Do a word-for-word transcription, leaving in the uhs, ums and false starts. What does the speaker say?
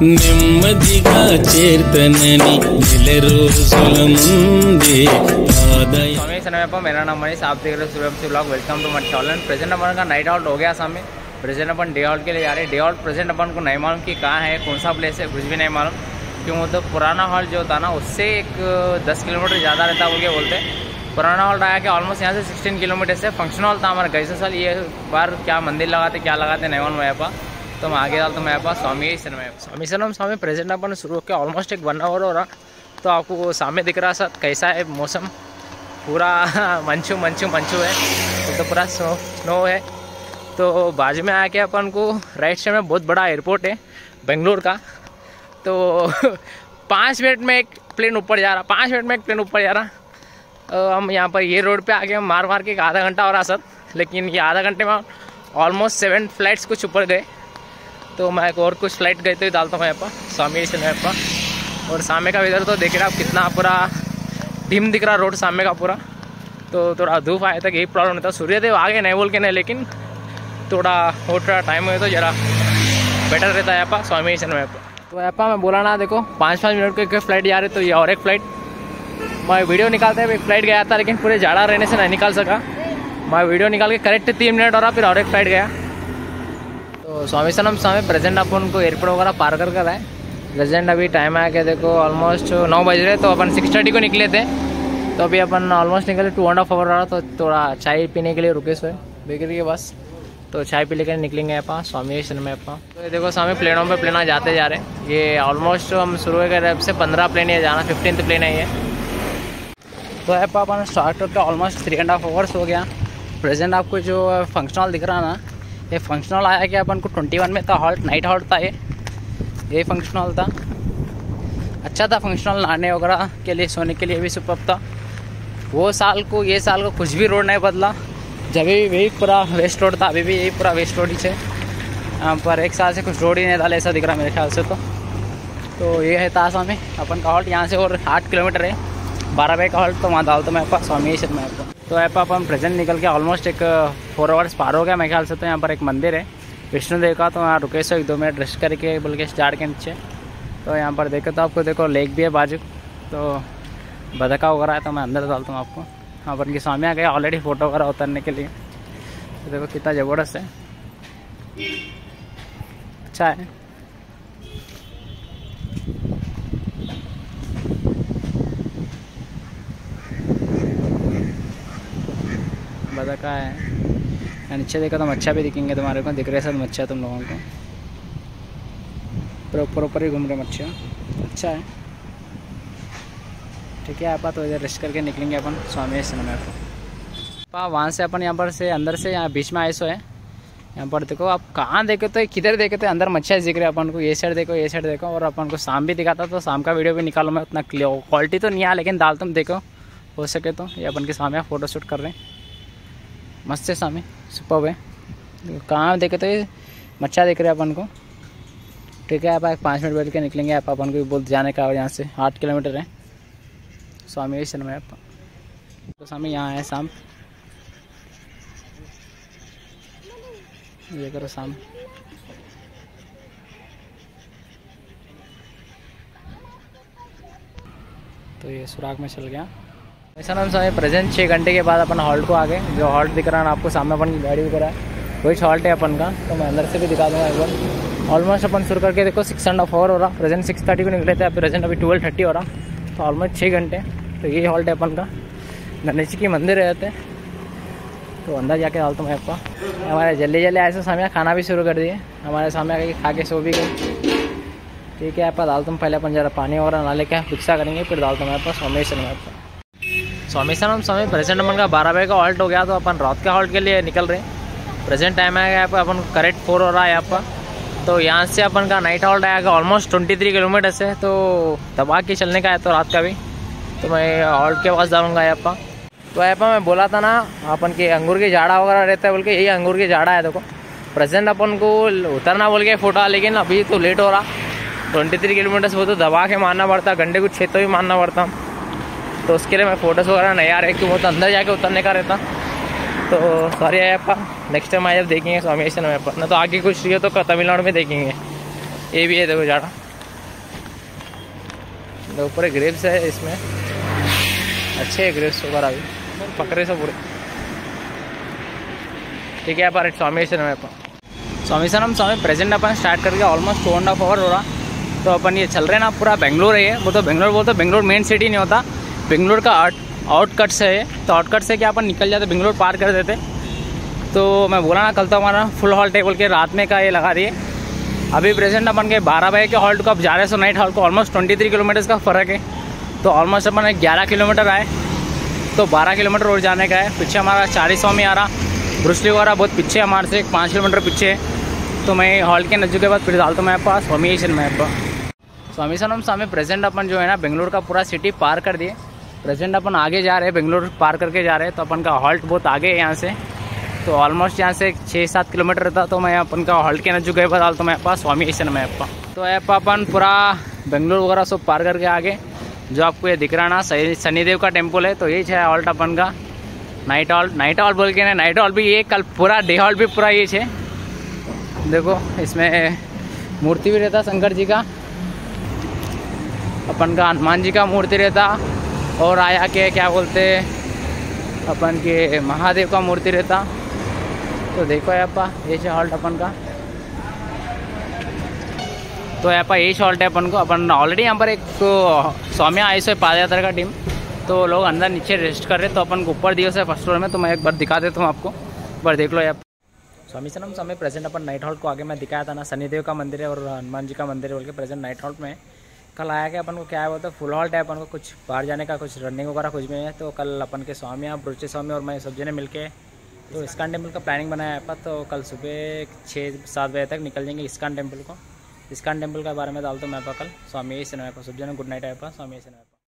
నెమ్మదిగా చేర్తనని నెల రోజుల ముందే स्वामी समय पर मेरा नाम मनीष, आप देख रहे हो Suryavanshi blog. Welcome to my channel. Present अपन का नाइट आउट हो गया सामने। प्रेजेंट अपन डे आउट के लिए जा रहे हैं। डे आउट प्रेजेंट अपन को नहीं मालूम कि कहाँ है, कौन सा प्लेस है, कुछ भी नहीं मालूम। क्यों तो पुराना हॉल जो था ना उससे एक दस किलोमीटर ज़्यादा रहता बोल के बोलते। पुराना हॉल आया कि ऑलमोस्ट यहाँ से सिक्सटीन किलोमीटर से फंक्शन हॉल था हमारा। कैसे साल ये बार क्या मंदिर लगाते क्या लगाते नहीं मालूम मेरे पास। तो हम आगे डालते मेरे पास स्वामी शरण स्वामी शरण स्वामी प्रेजेंट अपन शुरू होकर ऑलमोस्ट एक वन आवर हो रहा। तो आपको सामने दिख रहा सर कैसा है मौसम, पूरा मंचू मंचू मंचू है, तो पूरा स्नो स्नो है। तो बाजू में आके अपन को राइट साइड में बहुत बड़ा एयरपोर्ट है बेंगलोर का। तो पाँच मिनट में एक प्लेन ऊपर जा रहा, पाँच मिनट में एक प्लेन ऊपर जा रहा। हम यहाँ पर ये रोड पे आके हम मार मार के एक आधा घंटा हो रहा सर, लेकिन ये आधा घंटे में ऑलमोस्ट सेवन फ्लाइट्स कुछ ऊपर गए। तो मैं एक और कुछ फ्लाइट गए तो ही डालता हूँ यहाँ पर स्वामी से यहाँ पर। और सामने का इधर तो देख रहे आप कितना पूरा डिम दिख रहा रोड सामने का पूरा। तो थोड़ा धूप आया था यही प्रॉब्लम नहीं था। सूर्यदेव आगे नहीं बोल के नहीं, लेकिन थोड़ा हो थोड़ा टाइम हुआ तो ज़रा बेटर रहता है यहाँ पर स्वामी स्टेशन में। तो यहाँ पर मैं बोला ना देखो पाँच पाँच मिनट के फ्लाइट जा रहे, तो ये और एक फ़्लाइट मैं वीडियो निकालते हैं। एक फ़्लाइट गया था लेकिन पूरे जाड़ा रहने से नहीं निकाल सका। मैं वीडियो निकाल के करेक्ट तीन मिनट हो रहा, फिर और एक फ़्लाइट गया। तो स्वामी सनम स्वामी प्रेजेंट अपन को एयरपोर्ट वगैरह पार कर कर है। प्रेजेंट अभी टाइम आया कि देखो ऑलमोस्ट नौ बज रहे, तो अपन सिक्स थर्टी को निकले थे। तो अभी अपन ऑलमोस्ट निकले टू एंड हाफ आवर रहा। तो थोड़ा चाय पीने के लिए रुके सोए बेकरी के पास, तो चाय पी लेकर निकलेंगे अपन स्वामी स्टेशन में अपन। तो ये देखो स्वामी प्लेनों पे प्लेन जाते जा रहे हैं। ये ऑलमोस्ट हम शुरू कर से पंद्रह प्लेन ये जाना, फिफ्टीन प्लेन है ये। तो ऐप अपन स्टार्ट करके almost three and half hours हो गया। प्रेजेंट आपको जो फंक्शन हॉल दिख रहा ना, ये फंक्शन हॉल आया कि अपन को ट्वेंटी वन में था हॉल्ट, नाइट हॉल्ट था ये ये फंक्शन हॉल था। अच्छा था फंक्शन हॉल, नहाने वगैरह के लिए सोने के लिए भी सुपर था। वो साल को ये साल को कुछ भी रोड नहीं बदला, जब भी वही पूरा वेस्ट रोड था, अभी भी यही पूरा वेस्ट रोड ही है। यहाँ पर एक साल से कुछ रोड ही नहीं डाला ऐसा दिख रहा मेरे ख्याल से। तो तो ये है तासा में अपन का हॉल्ट, यहाँ से और आठ किलोमीटर है बारह बजे का हॉल्ट। तो वहाँ डालता मैं आपका स्वामी स्टेशन में आपको। तो ऐप अपन प्रेजेंट निकल के ऑलमोस्ट एक फोर आवर्स पार हो गया मेरे ख्याल से। तो यहाँ पर एक मंदिर है विष्णु देव का, तो यहाँ रुके सो एक दो मिनट रेस्ट करके बोल के झाड़ के नीचे। तो यहाँ पर देखो तो आपको देखो लेक भी है बाजू, तो बदका वगैरह है। तो मैं अंदर डालता हूँ आपको। यहाँ पर की स्वामी आ गए ऑलरेडी फ़ोटो वगैरह उतरने के लिए। तो देखो कितना ज़बरदस्त है, अच्छा है। बदका है नीचे देखो तो मच्छा भी दिखेंगे तुम्हारे को, दिख रहे सब मच्छा तुम लोगों को। पूरा ऊपर ऊपर ही घूम रहे मच्छा, अच्छा है। ठीक है आप तो इधर रेस्ट करके निकलेंगे अपन स्वामी स्टेशन में। आपको वहाँ से अपन यहाँ पर से अंदर से यहाँ बीच में आए सो है। यहाँ पर देखो आप कहाँ देखे तो किधर देखे तो अंदर मच्छा दिख रहे अपन को। ये साइड देखो ये साइड देखो। और अपन को शाम भी दिखाता तो शाम का वीडियो भी निकालो मैं। उतना क्वालिटी तो नहीं आया लेकिन डाल तुम देखो हो सके तो। ये अपन के सामने फ़ोटो शूट कर रहे हैं, मस्त है सामने सुपर है। कहाँ देखे तो ये मच्छा देख रहे हैं अपन को। ठीक है आप एक पाँच मिनट बैठ के निकलेंगे आप अपन को बोल जाने का। और यहाँ से आठ किलोमीटर है स्वामी स्टेशन में आप। तो स्वामी यहाँ है शाम, ये करो शाम। तो ये सुराग में चल गया। ऐसा नाम स्वामी प्रेजेंट छः घंटे के बाद अपन हॉल्ट को आ गए। जो हॉल्ट दिख रहा है आपको सामने अपन की गाड़ी वगैरह है वही हॉल्ट है अपन का। तो मैं अंदर से भी दिखा दूँगा एक बार। ऑलमोस्ट अपन शुरू करके देखो सिक्स एंड हाफ आवर हो रहा। प्रेजेंट सिक्स थर्टी को निकले थे, प्रेजेंट अभी ट्वेल्व थर्टी हो रहा। तो ऑलमोस्ट छः घंटे। तो ये हॉल्ट है अपन का। गणेश जी की मंदिर रहते हैं। तो अंदर जाके डालता हूँ मैं आपका। हमारे जल्दी जल्दी ऐसे सामने खाना भी शुरू कर दिए। हमारे सामने आके खा के सो भी गए। ठीक है आपका डालता हूँ पहले अपन जरा पानी वगैरह ना लेके रिक्शा करेंगे, फिर डालता हूँ मैं आपका स्वामी स्टेशन में आपका। स्वामी स्टेशन स्वामी प्रेजेंट अपन का बारह बजे का हॉल्ट हो गया। तो अपन रात के हॉल्ट के लिए निकल रहे हैं। प्रेजेंट टाइम आएगा यहाँ पर अपन करेक्ट फोर हो रहा है यहाँ पर। तो यहाँ से अपन का नाइट हॉल्ट आएगा ऑलमोस्ट ट्वेंटी थ्री किलोमीटर से। तो दबा के चलने का है तो रात का भी। तो मैं हॉल्ट के पास डालूँगा यहाँ पर। तो यहाँ पर मैं बोला था ना अपन के अंगूर की झाड़ा वगैरह रहता है बोल के, यही अंगूर की झाड़ा है। देखो प्रेजेंट अपन को उतरना बोल के फोटा, लेकिन अभी तो लेट हो रहा। ट्वेंटी थ्री किलोमीटर से वो तो दबा के मारना पड़ता, घंटे कुछ छः तो भी मारना पड़ता। तो उसके लिए मैं फ़ोटोज़ वगैरह नहीं आ रहे कि वो तो अंदर जाके उतरने का रहता। तो सॉरी है आपका, नेक्स्ट टाइम आए जब देखेंगे स्वामी स्टेशन में अपन, ना तो आगे कुछ चाहिए तो तमिलनाडु में देखेंगे। ये भी है देखो झाड़ा। तो ऊपर ग्रेप्स है इसमें, अच्छे ग्रेप्स वगैरह भी पकड़े सब पूरे। ठीक है पर स्वामी अपन स्वामी सनम स्वामी प्रेजेंट अपन स्टार्ट करके almost two and half hour हो रहा। तो अपन ये चल रहे हैं ना, पूरा बेंगलोर है ये। वो तो बेंगलोर बोलते बेंगलोर मेन सिटी नहीं होता, बेंगलोर का आउटकट्स है ये। तो आउटकट से क्या अपन निकल जाते, बेंगलोर पार कर देते। तो मैं बोला ना कल तो हमारा फुल हॉल्ट टेबल के रात में का ये लगा दिए। अभी प्रेजेंट अपन के बारह बजे के हॉल्ट को अब जा रहे सो नाइट हॉल्ट को ऑलमोस्ट ट्वेंटी थ्री किलोमीटर्स का फ़र्क है। तो ऑलमोस्ट अपन ग्यारह किलोमीटर आए, तो बारह किलोमीटर और जाने का है। पीछे हमारा चालीस सौ में आ रहा, ब्रुसली वगैरह बहुत पीछे हमारे से पाँच किलोमीटर पीछे है। तो मैं हॉल्ट के नजदीक के बाद फिर डालता हूँ मैप पास स्वामी मैप। स्वामी सनम स्वामी प्रेजेंट अपन जो है ना बेंगलोर का पूरा सिटी पार कर दिए। प्रेजेंट अपन आगे जा रहे हैं, बेंगलोर पार करके जा रहे हैं। तो अपन का हॉल्ट बहुत आगे है यहाँ से, तो ऑलमोस्ट यहाँ से छः सात किलोमीटर रहता। तो मैं अपन का हॉल्ट के नजदीक बता डालता हूँ मैं पास स्वामी मैप पर। तो ऐप अपन पूरा बेंगलोर वगैरह सब पार करके आगे जो आपको ये दिख रहा ना शनिदेव का टेम्पल है, तो यही है हॉल्ट अपन का नाइट हॉल्ट। नाइट हॉल्ट बोल के ना नाइट हॉल्ट भी ये, कल पूरा डे हॉल्ट भी पूरा ये है। देखो इसमें मूर्ति भी रहता शंकर जी का, अपन का हनुमान जी का मूर्ति रहता, और आया के क्या बोलते अपन के महादेव का मूर्ति रहता। तो देखो यहाँ ये हॉल्ट अपन का। तो यहाँ ये हॉल्ट है अपन को। अपन ऑलरेडी यहाँ पर एक स्वामी आए से पादयात्रा का टीम, तो लोग अंदर नीचे रेस्ट कर रहे। तो अपन को ऊपर दिए से फर्स्ट फ्लोर में। तो मैं एक बार दिखा देता हूँ आपको, एक बार देख लो यहाँ स्वामी सनम स्वामी प्रेजेंट अपन नाइट हॉल्ट को आगे मैं दिखाया था ना, शनिदेव का मंदिर है और हनुमान जी का मंदिर है बोल के प्रेजेंट नाइट हॉल्ट में। कल आया कि अपन को क्या है बोलते फुल हॉल्ट है, अपन को कुछ बाहर जाने का कुछ रनिंग वगैरह कुछ भी है। तो कल अपन के स्वामी आप ब्रुचे स्वामी और मैं सब जने मिलके तो इस्कान टेम्पल का प्लानिंग बनाया है। तो कल सुबह छः सात बजे तक निकल जाएंगे इस्कान टेम्पल को। इस्कान टेम्पल के बारे में डालता हूँ मैं कल स्वामी सब जने। गुड नाइट है स्वामी।